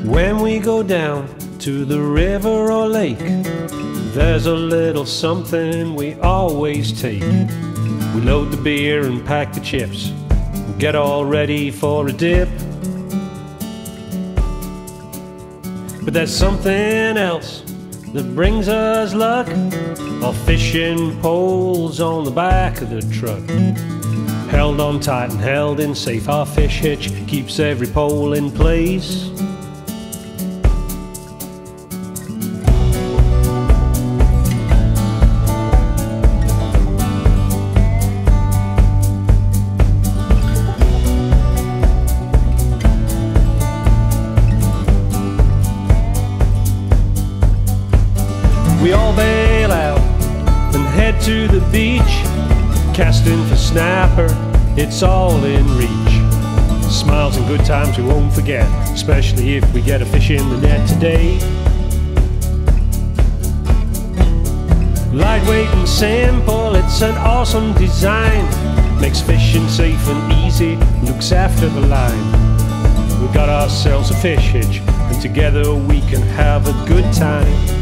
When we go down to the river or lake, there's a little something we always take. We load the beer and pack the chips, get all ready for a dip. But there's something else that brings us luck. Our fishing poles on the back of the truck, held on tight and held in safe. Our fish hitch keeps every pole in place. We all bail out and head to the beach, casting for snapper, it's all in reach. Smiles and good times we won't forget, especially if we get a fish in the net today. Lightweight and simple, it's an awesome design. Makes fishing safe and easy, looks after the line. We've got ourselves a fish hitch, and together we can have a good time.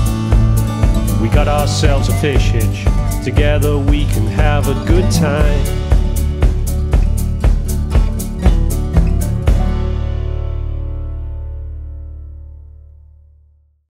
Got ourselves a fish hitch, together we can have a good time.